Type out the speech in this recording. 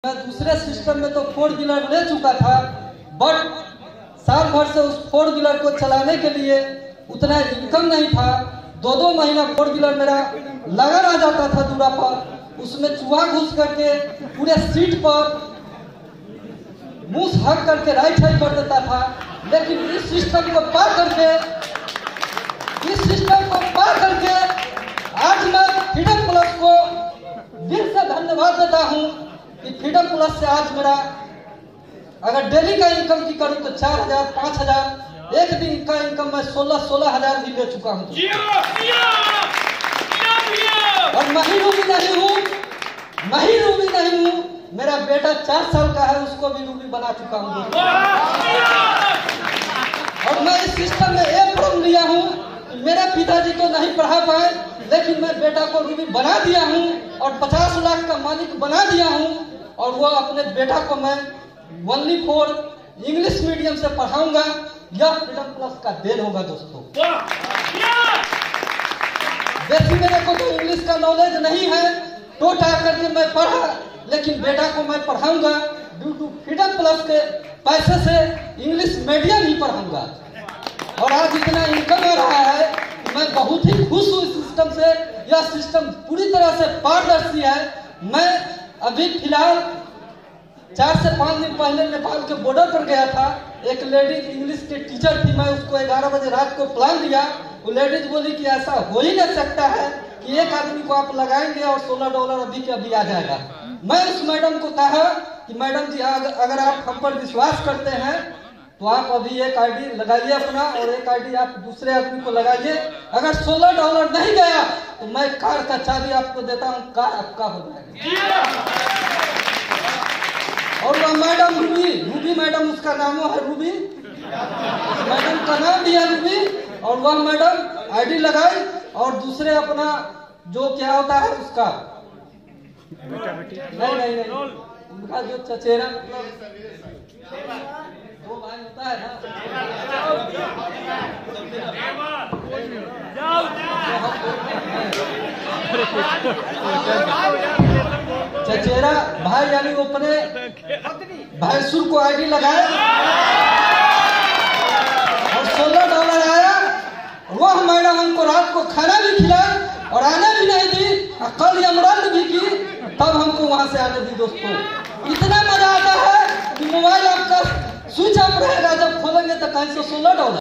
मैं दूसरे सिस्टम में तो 4 व्हीलर ले चुका था, बट साल भर से उस 4 व्हीलर को चलाने के लिए उतना इनकम नहीं था। 2-2 महीना 4 व्हीलर मेरा लगा रह जाता था दूरा पर, उसमें चूहा घुस करके पूरे सीट पर मुंह हक करके राइट साइड कर देता था। लेकिन इस सिस्टम को पा करके आज मैं फ्रीडम प्लस को दिल से धन्यवाद देता हूं कि फ्रीडम प्लस से आज मेरा अगर डेली का इनकम की करूं तो 4,000 5,000, एक दिन का इनकम मैं 16,000 भी ले चुका हूं। और मैं ही रूबी नहीं हूं, मेरा बेटा 4 साल का है, उसको भी रूबी बना चुका हूं। और मैं इस सिस्टम में एक प्रोम लिया हूं, मेरे पिताजी को नहीं पढ़ा पाए, लेकिन मैं बेटा को रूबी बना दिया हूं और 50 लाख का मालिक बना दिया हूं। और वो अपने बेटा को मैं ओनली फॉर इंग्लिश मीडियम से पढ़ाऊंगा। यह फ्रीडम प्लस का देन होगा दोस्तों। वैसे मेरे को तो इंग्लिश का नॉलेज नहीं है, टोटा करके मैं पढ़ा, लेकिन बेटा को मैं पढ़ाऊंगा ड्यू टू फ्रीडम प्लस के पैसे से इंग्लिश मीडियम ही पढ़ाऊंगा। और आज इतना इनकम आ रहा है कि मैं बहुत ही खुश हूँ इस सिस्टम से। यह सिस्टम पूरी तरह से पारदर्शी है। मैं अभी फिलहाल 4 से 5 दिन पहले नेपाल के बॉर्डर पर गया था। एक लेडीज इंग्लिश के टीचर थी, मैं उसको 11 बजे रात को प्लान दिया। वो लेडीज बोली कि ऐसा हो ही नहीं सकता है कि एक आदमी को आप लगाएंगे और $16 अभी के अभी आ जाएगा। मैं उस मैडम को कहा कि मैडम जी अगर आप हम पर विश्वास करते हैं तो आप अभी एक आईडी लगाइए अपना, और एक आईडी आप दूसरे आदमी को लगाइए। अगर $16 नहीं गया तो मैं कार का चाबी आपको देता हूँ, कार आपका हो जाएगा। और वह मैडम रूबी मैडम, उसका नाम है रूबी, मैडम का नाम दिया रूबी। और वह मैडम आईडी लगाई और दूसरे अपना जो क्या होता है उसका नहीं उनका जो चचेरा वो भाई होता है ना, चचेरा भाई यानी वो अपने भैंसुर को आईडी लगाए और $16 आया। वह मैडम हमको रात को खाना भी खिलाई और आने भी नहीं दी, कल यमरान भी की, तब हमको वहां से आने दी। दोस्तों इतना मजा आता है कि मोबाइल आपका स्विच ऑफ रहेगा, जब खोलेंगे तो कहीं से $16